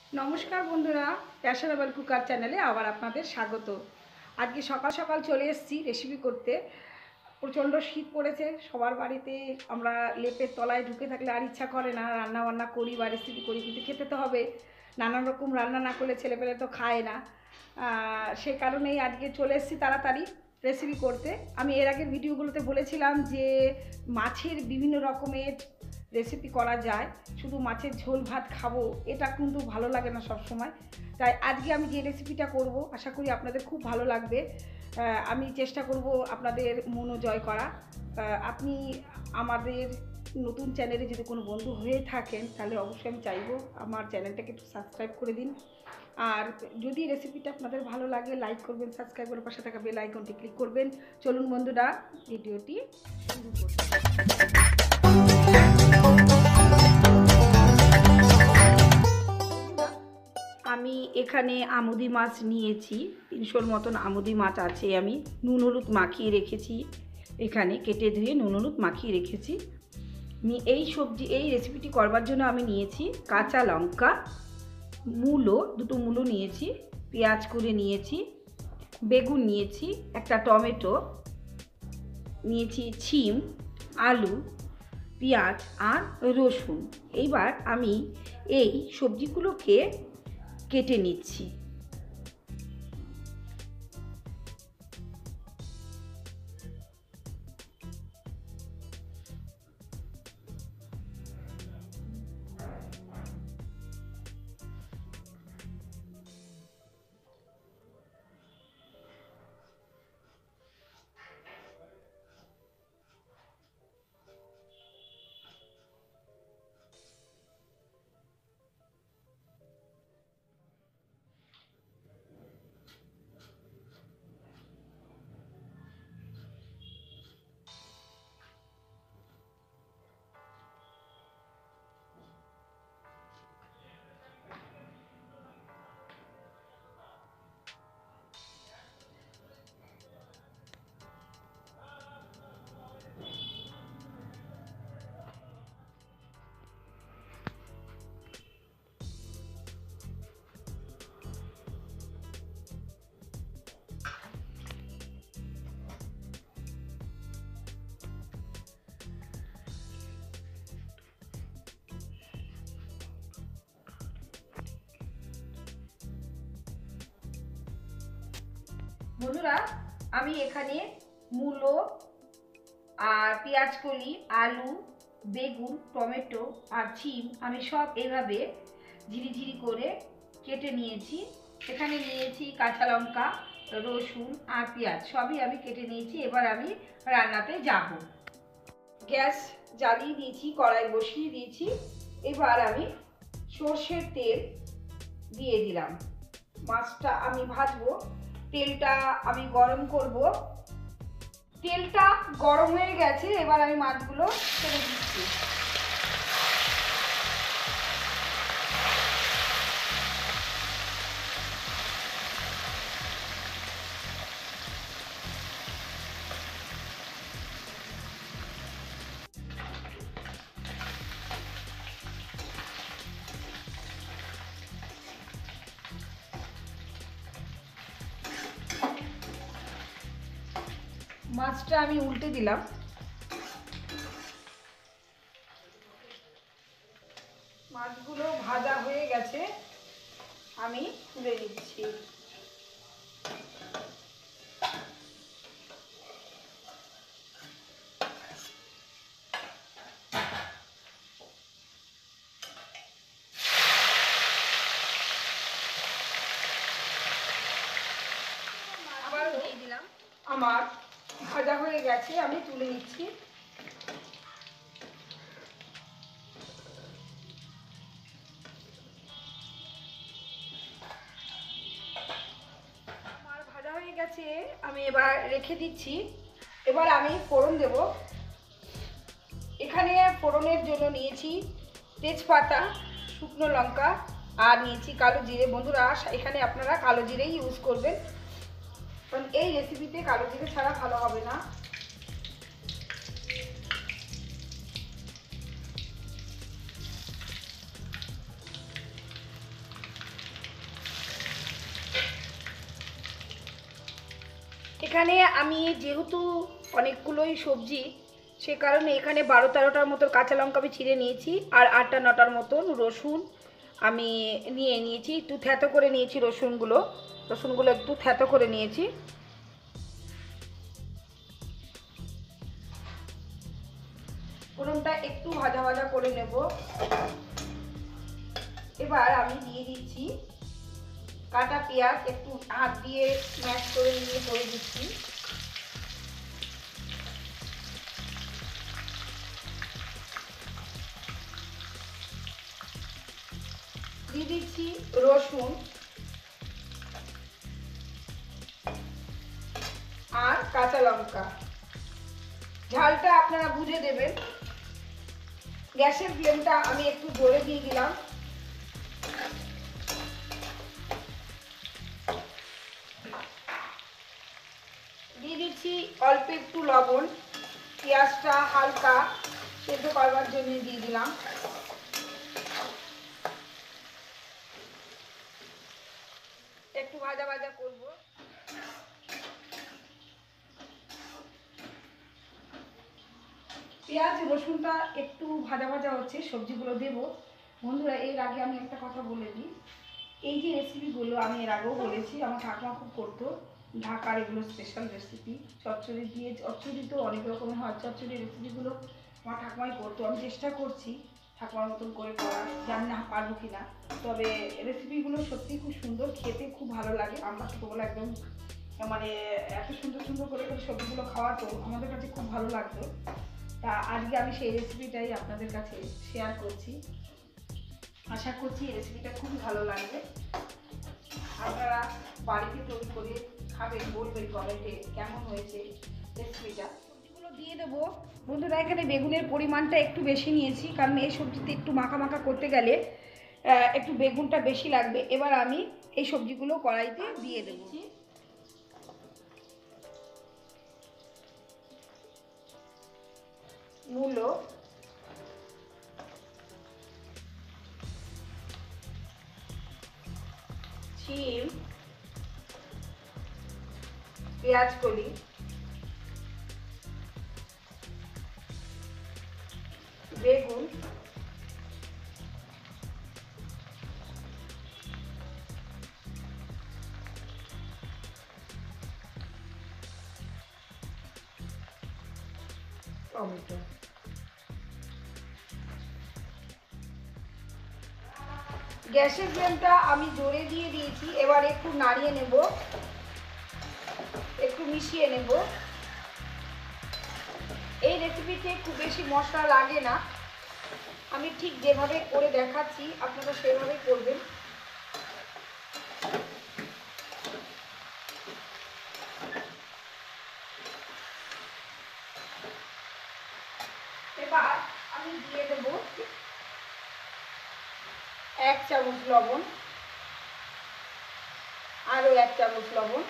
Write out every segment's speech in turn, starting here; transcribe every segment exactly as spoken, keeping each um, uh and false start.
নমস্কার বন্ধুরা, fashionable cooker চ্যানেলে আবার আপনাদের স্বাগত। আজকে সকাল সকাল চলে এসেছি রেসিপি করতে। প্রচণ্ড শীত পড়েছে সবার বাড়িতে। আমরা লেপের তলায় ঢুকে থাকলে আর ইচ্ছা করে না রান্না বান্না করি বা রেসিপি করি, কিন্তু খেতে তো হবে। নানান রকম রান্না না করলে ছেলেপেলে তো খায় না। সেই কারণেই আজকে চলে এসেছি তাড়াতাড়ি রেসিপি করতে। আমি এর আগের ভিডিওগুলোতে বলেছিলাম যে মাছের বিভিন্ন রকমের রেসিপি করা যায়, শুধু মাছের ঝোল ভাত খাবো এটা কিন্তু ভালো লাগে না সব সময়। তাই আজকে আমি যে রেসিপিটা করব আশা করি আপনাদের খুব ভালো লাগবে। আমি চেষ্টা করব আপনাদের মনও জয় করা। আপনি আমাদের নতুন চ্যানেলে যদি কোনো বন্ধু হয়ে থাকেন তাহলে অবশ্যই আমি চাইবো আমার চ্যানেলটাকে একটু সাবস্ক্রাইব করে দিন। আর যদি রেসিপিটা আপনাদের ভালো লাগে লাইক করবেন, সাবস্ক্রাইব করে পাশে থাকা বেল আইকনটি ক্লিক করবেন। চলুন বন্ধুরা ভিডিওটি শুরু করুন। আমি এখানে আমুদি মাছ নিয়েছি, তিনশোর মতন আমুদি মাছ আছে। আমি নুন হলুদ মাখিয়ে রেখেছি, এখানে কেটে ধুয়ে নুন হলুদ মাখিয়ে রেখেছি। আমি এই সবজি এই রেসিপিটি করবার জন্য আমি নিয়েছি কাঁচা লঙ্কা, মূলো, দুটো মূলো নিয়েছি, পেঁয়াজ করে নিয়েছি, বেগুন নিয়েছি, একটা টমেটো নিয়েছি, শিম, আলু, পেঁয়াজ আর রসুন। এইবার আমি এই সবজিগুলোকে কেটে নিচ্ছি। বন্ধুরা, আমি এখানে মূলো আর পেঁয়াজ কলি, আলু, বেগুন, টমেটো আর শিম আমি সব এভাবে ঝিরিঝিরি করে কেটে নিয়েছি। এখানে নিয়েছি কাঁচা লঙ্কা, রসুন আর পেঁয়াজ, সবই আমি কেটে নিয়েছি। এবার আমি রান্নাতে যাব। গ্যাস জ্বালিয়ে দিয়েছি, কড়াই বসিয়ে দিয়েছি। এবার আমি সর্ষের তেল দিয়ে দিলাম। মাছটা আমি ভাজবো, তেলটা আমি গরম করব। তেলটা গরম হয়ে গেছে, এবার আমি মাছগুলো ছেড়ে দিচ্ছি। মাছটা আমি উল্টে দিলাম। মাছগুলো ভাজা হয়ে গেছে, আমি তুলে নিচ্ছি। আবার দিয়ে দিলাম। আমার ভাজা হয়ে গেছে, আমি তুলে নিচ্ছি। আমার ভাজা হয়ে গেছে, আমি এবার রেখে দিচ্ছি। এবার আমি ফোড়ন দেব। এখানে ফোড়নের জন্য নিয়েছি তেজপাতা, শুকনো লঙ্কা আর নিয়েছি কালো জিরে। বন্ধুরা, এখানে আপনারা কালো জিরেই ইউজ করবেন, কারণ এই রেসিপিতে কালো জিরে ছাড়া ভালো হবে না। এখানে আমি যেহেতু অনেকগুলোই সবজি, সে কারণে এখানে বারো তেরোটার মতো কাঁচা লঙ্কা আমি ছিঁড়ে নিয়েছি, আর আটটা নটার মতন রসুন আমি নিয়ে নিয়েছি। একটু থ্যাতো করে নিয়েছি রসুনগুলো, রসুনগুলো একটু থ্যাতো করে নিয়েছি। ফোড়নটা একটু ভাজা ভাজা করে নেব। এবার আমি দিয়ে দিচ্ছি কাটা পেঁয়াজ, একটু হাত দিয়ে ম্যাশ করে নিয়ে করে দিচ্ছি। দিয়ে দিচ্ছি রসুন আর কাঁচা লঙ্কা। ঝালটা আপনারা বুঝে দেবেন। গ্যাসের ফ্লেমটা আমি একটু জোরে দিয়ে দিলাম। দিয়ে দিচ্ছি অল্প একটু লবণ, পেঁয়াজটা হালকা সেদ্ধ করবার জন্য দিয়ে দিলাম। একটু ভাজা ভাজা করব। পেঁয়াজ রসুনটা একটু ভাজা ভাজা হচ্ছে, সবজিগুলো দেব। বন্ধুরা, এর আগে আমি একটা কথা বলে দিই, এই যে রেসিপিগুলো আমি এর আগেও বলেছি, আমার ঠাকুমা খুব করতো, ঢাকার এগুলো স্পেশাল রেসিপি। চচ্চড়ি দিয়ে, চচ্চড়ি তো অনেক রকমের হয়, চচ্চড়ি রেসিপিগুলো আমার ঠাকুমাই করতো। আমি চেষ্টা করছি ঠাকুমার মতন করে করার, জানি না পারবো কি না, তবে রেসিপিগুলো সত্যিই খুব সুন্দর, খেতে খুব ভালো লাগে। আমরা ছোটোবেলা একদম মানে এত সুন্দর সুন্দর করে করে সবজিগুলো খাওয়াতো, আমাদের কাছে খুব ভালো লাগতো। তা আজকে আমি সেই রেসিপিটাই আপনাদের কাছে শেয়ার করছি। আশা করছি এই রেসিপিটা খুবই ভালো লাগবে। আপনারা বাড়িতে তৈরি করে খাবেন, বলবেন কমেন্টে কেমন হয়েছে রেসিপিটা। সবজিগুলো দিয়ে দেবো। বন্ধুরা, এখানে বেগুনের পরিমাণটা একটু বেশি নিয়েছি, কারণ এই সবজিতে একটু মাখা মাখা করতে গেলে একটু বেগুনটা বেশি লাগবে। এবার আমি এই সবজিগুলো কড়াইতে দিয়ে দেবো। মূলো, শিম, পেঁয়াজ কলি, বেগুন, টমেটো। গ্যাসের ফ্লেমটা আমি জোরে দিয়ে দিয়েছি। এবার একটু নাড়িয়ে নেব, একটু মিশিয়ে নেব। এই রেসিপিতে খুব বেশি মশলা লাগে না, আমি ঠিক যেভাবে করে দেখাচ্ছি আপনারা সেভাবে করবেন। এবার আমি দিয়ে দেব এক চামচ লবণ, আরও এক চামচ লবণ,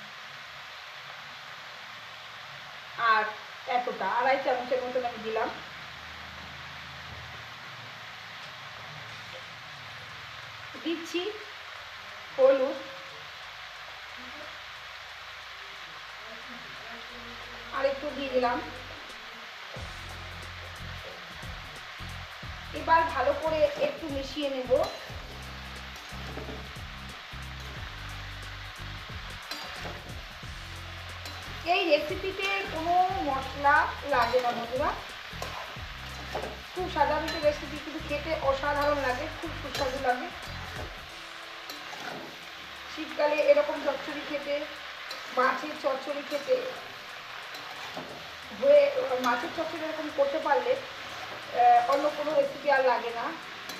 আর এতটা আড়াই চামচের মতন আমি দিলাম। দিচ্ছি হলুদ, আর একটু দিয়ে দিলাম। এবার ভালো করে একটু মিশিয়ে নেব। এই রেসিপিতে কোনো মশলা লাগে না বন্ধুরা, খুব সাধারণত রেসিপি, কিন্তু খেতে অসাধারণ লাগে, খুব সুস্বাদু লাগে। শীতকালে এরকম চচ্চড়ি খেতে, মাছের চচ্চড়ি খেতে হয়ে, মাছের চচ্চড়ি এরকম করতে পারলে অন্য কোনো রেসিপি আর লাগে না।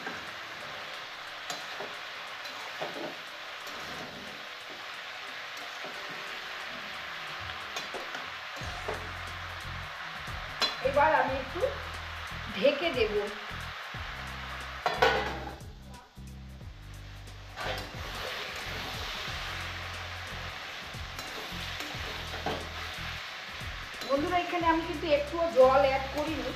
এবার আমি একটু ঢেকে দেব। বন্ধুরা, এখানে আমি কিন্তু একটুও জল অ্যাড করিনি,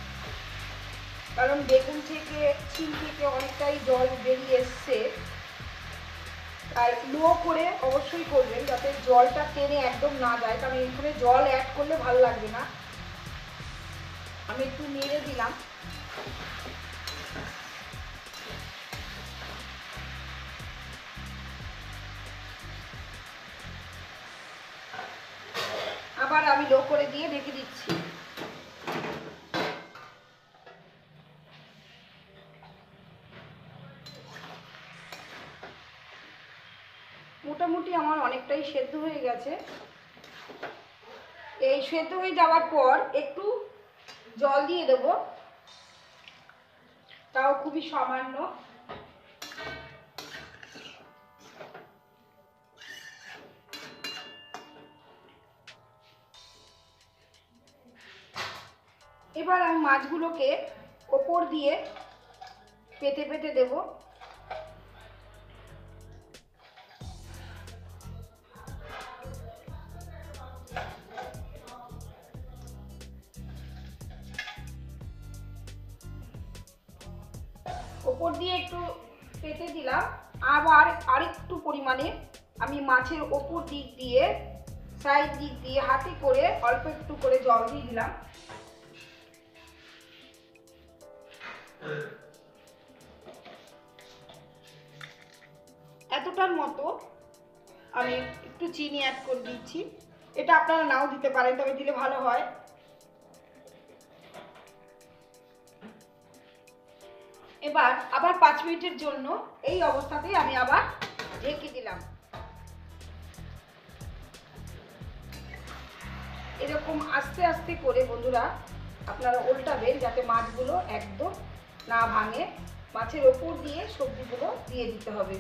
কারণ বেগুন থেকে, শিম থেকে অনেকটাই জল বেরিয়ে এসছে। আর লো করে অবশ্যই করবেন, যাতে জলটা টেনে একদম না যায়, কারণ এখানে জল অ্যাড করলে ভালো লাগবে না। আমি একটু নেড়ে দিলাম। আবার আমি লো করে দিয়ে ঢেকে দিচ্ছি। মোটামুটি আমার অনেকটাই সেদ্ধ হয়ে গেছে। এই সেদ্ধ হয়ে যাওয়ার পর একটু জল দিয়ে দেব, তাও খুবই সামান্য। এবার আমি মাছগুলোকে ওপর দিয়ে পেতে পেতে দেব। ওপর দিয়ে একটু পেতে দিলাম। আবার আরেকটু পরিমাণে আমি মাছের ওপর দিক দিয়ে সাইড দিক দিয়ে হাতে করে অল্প একটু করে জল দিয়ে দিলাম। এতটার মতো আমি একটু চিনি অ্যাড করে দিচ্ছি। এটা আপনারা নাও দিতে পারেন, তবে দিলে ভালো হয়। এবার আবার পাঁচ মিনিটের জন্য এই অবস্থাতেই আমি আবার ঢেকে দিলাম। এরকম আস্তে আস্তে করে বন্ধুরা আপনারা উল্টাবেন, যাতে মাছগুলো একদম না ভাঙে। মাছের ওপর দিয়ে সবজিগুলো দিয়ে দিতে হবে।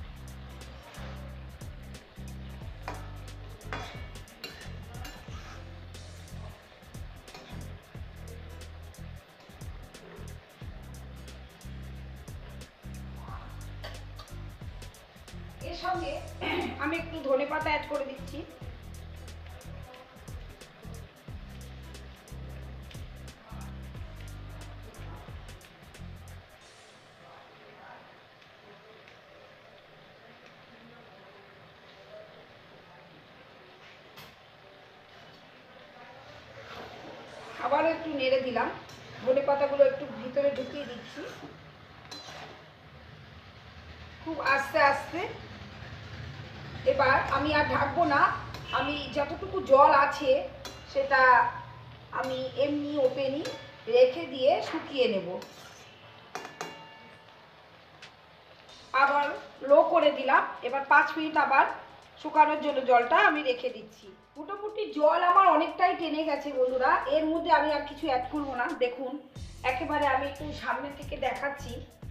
এর সঙ্গে আমি একটু ধনেপাতা অ্যাড করে দিচ্ছি। আবারও একটু নেড়ে দিলাম। ধনেপাতাগুলো একটু ভিতরে ঢুকিয়ে দিচ্ছি খুব আস্তে আস্তে। এবার আমি আর ঢাকবো না, আমি যতটুকু জল আছে সেটা আমি এমনি ওপেনই রেখে দিয়ে শুকিয়ে নেব। আবার লো করে দিলাম। এবার পাঁচ মিনিট আবার শুকানোর জন্য জলটা আমি রেখে দিচ্ছি। মোটামুটি জল আমার অনেকটাই টেনে গেছে বন্ধুরা। এর মধ্যে আমি আর কিছু অ্যাড করবো না। দেখুন একেবারে আমি একটু সামনে থেকে দেখাচ্ছি।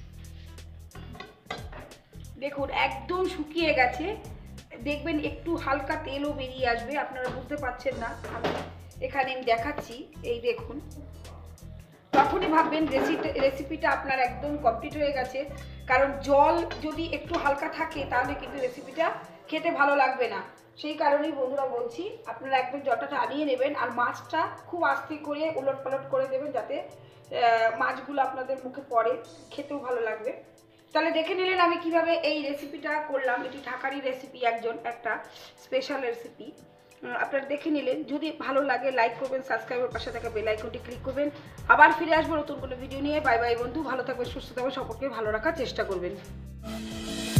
দেখুন একদম শুকিয়ে গেছে। দেখবেন একটু হালকা তেলও বেরিয়ে আসবে, আপনারা বুঝতে পারছেন না। আমি এখানে আমি দেখাচ্ছি, এই দেখুন। তখনই ভাববেন রেসিপি রেসিপিটা আপনার একদম কমপ্লিট হয়ে গেছে। কারণ জল যদি একটু হালকা থাকে তাহলে কিন্তু রেসিপিটা খেতে ভালো লাগবে না। সেই কারণেই বন্ধুরা বলছি, আপনারা একদম জলটা টানিয়ে নেবেন আর মাছটা খুব আস্তে করে উলট পালট করে দেবেন, যাতে মাছগুলো আপনাদের মুখে পড়ে, খেতেও ভালো লাগবে। তাহলে দেখে নিলেন আমি কিভাবে এই রেসিপিটা করলাম। এটি ঢাকারি রেসিপি, একজন একটা স্পেশাল রেসিপি। আপনারা দেখে নিলেন। যদি ভালো লাগে লাইক করবেন, সাবস্ক্রাইবের পাশে থাকা বেল আইকনটি ক্লিক করবেন। আবার ফিরে আসবো নতুন কোনো ভিডিও নিয়ে। বাই বাই বন্ধু, ভালো থাকবেন, সুস্থ থাকবেন, সকলকে ভালো রাখার চেষ্টা করবেন।